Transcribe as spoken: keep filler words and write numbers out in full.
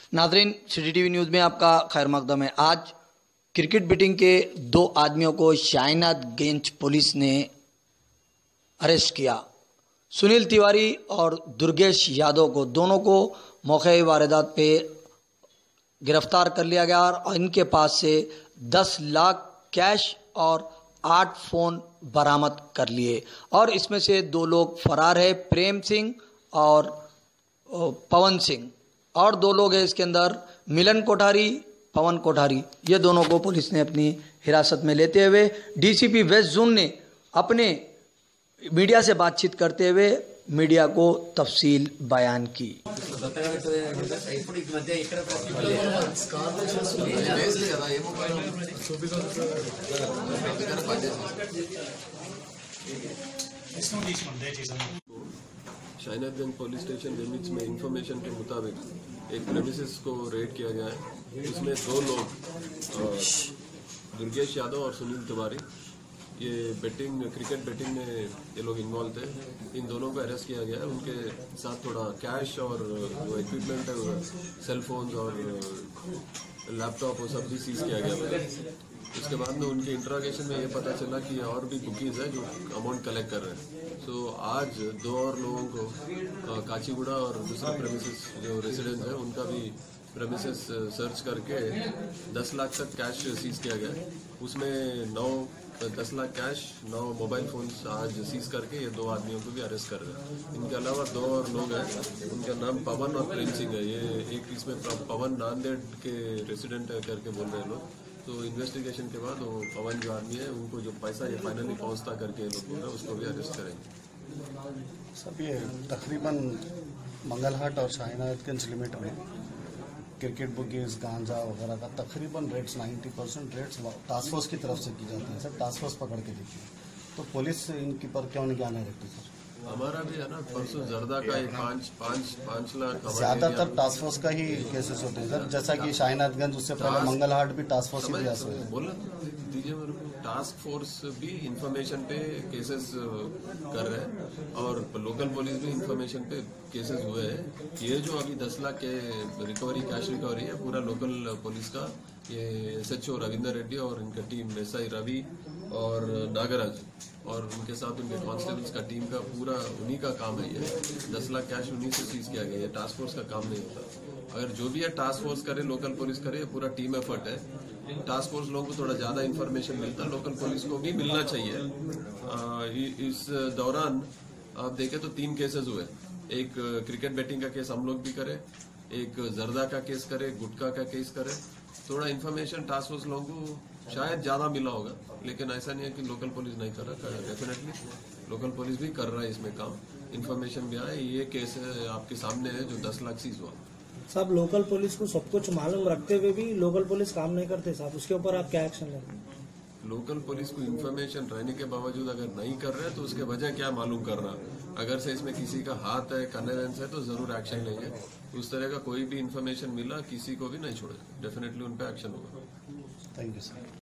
नाज़रीन, city TV news में आपका खैर मकदम है। आज क्रिकेट बेटिंग के दो आदमियों को शाहीनाथगंज पुलिस ने अरेस्ट किया। सुनील तिवारी और दुर्गेश यादव को, दोनों को मौके वारदात पे गिरफ्तार कर लिया गया और इनके पास से दस लाख कैश और आठ फ़ोन बरामद कर लिए और इसमें से दो लोग फरार है, प्रेम सिंह और पवन सिंह, और दो लोग हैं इसके अंदर मिलन कोठारी, पवन कोठारी। ये दोनों को पुलिस ने अपनी हिरासत में लेते हुए डीसीपी वेस्ट जोन ने अपने मीडिया से बातचीत करते हुए मीडिया को तफसील बयान की। शाहीनाथगंज पुलिस स्टेशन लिमिट्स में इंफॉर्मेशन के मुताबिक एक प्रेमिसेस को रेड किया गया है। इसमें दो लोग दुर्गेश यादव और सुनील तिवारी, ये बेटिंग क्रिकेट बेटिंग में ये लोग इन्वॉल्व थे। इन दोनों को अरेस्ट किया गया है। उनके साथ थोड़ा कैश और जो इक्विपमेंट है, सेल फोन्स और लैपटॉप, वो सब भी सीज किया गया है। उसके बाद में उनके इंट्रोगेशन में ये पता चला कि और भी बुकीज है जो अमाउंट कलेक्ट कर रहे हैं। सो so, आज दो और लोगों को काचीगुड़ा और दूसरे प्रेमिसेस जो रेसिडेंट है उनका भी प्रेमिसेस सर्च करके दस लाख तक कैश सीज किया गया। उसमें नौ दस लाख कैश, नौ मोबाइल फोन्स आज सीज करके ये दो आदमियों को भी अरेस्ट कर रहे हैं। इनके अलावा दो और लोग हैं, उनका नाम पवन और प्रेम सिंह है। ये एक इसमें पवन नांदेड़ के रेसिडेंट है करके बोल रहे हैं लोग। तो इन्वेस्टिगेशन के बाद वो पवन जो आदमी है, उनको जो पैसा ये फाइनली पहुंचता करके लोग बोल रहे हैं, उसको भी अरेस्ट करेंगे। सब ये तकरीबन मंगलहाट और शाहीनाथगंज लिमिट में क्रिकेट बुकीज, गांजा वगैरह का तकरीबन रेट्स नब्बे परसेंट रेट्स टास्क फोर्स की तरफ से की जाती है। सर, टास्क फोर्स पकड़ के देखिए, तो पुलिस इनकी पर क्यों नहीं आने रखती सर? हमारा भी है ना, परसों जर्दा का एक पाँच पाँच पाँच लाख ज्यादातर टास्क फोर्स का ही केसेस होते हैं सर, जैसा कि शाहीनाथगंज, उससे पहले मंगलहाट भी टास्क फोर्स ही प्रयास हुए। बोला दीजिए मेरे को, टास्क फोर्स भी इंफॉर्मेशन पे केसेस कर रहे हैं और लोकल पुलिस भी इंफॉर्मेशन पे केसेस हुए हैं। ये जो अभी दस लाख के रिकवरी, कैश रिकवरी है, पूरा लोकल पुलिस का, ये एसएचओ रविंदर रेड्डी और इनका टीम एसआई रवि और नागराज और उनके साथ उनके कांस्टेबल्स का टीम का पूरा उन्हीं का काम है। ये दस लाख कैश उन्हीं से सीज किया गया है। टास्क फोर्स का काम नहीं होता। अगर जो भी है टास्क फोर्स करे, लोकल पुलिस करे, पूरा टीम एफर्ट है। टास्क फोर्स लोगों को थोड़ा ज्यादा इन्फॉर्मेशन मिलता है, लोकल पुलिस को भी मिलना चाहिए। आ, इस दौरान आप देखें तो तीन केसेस हुए। एक क्रिकेट बेटिंग का केस हम लोग भी करे, एक जर्दा का केस करे, गुटखा का केस करे। थोड़ा इन्फॉर्मेशन टास्क फोर्स लोगों को शायद ज्यादा मिला होगा, लेकिन ऐसा नहीं है कि लोकल पुलिस नहीं कर रहा। डेफिनेटली लोकल पुलिस भी कर रहा है इसमें काम। इन्फॉर्मेशन भी आया। ये केस आपके सामने है जो दस लाख सीज हुआ। साहब, लोकल पुलिस को सब कुछ मालूम रखते हुए भी लोकल पुलिस काम नहीं करते साहब, उसके ऊपर आप क्या एक्शन लेंगे? लोकल पुलिस को इन्फॉर्मेशन रहने के बावजूद अगर नहीं कर रहे तो उसके वजह क्या मालूम कर रहा। अगर से इसमें किसी का हाथ है, कनेवेंस है, तो जरूर एक्शन लेंगे। उस तरह का कोई भी इन्फॉर्मेशन मिला, किसी को भी नहीं छोड़े, डेफिनेटली उन पर एक्शन होगा। Thank you sir.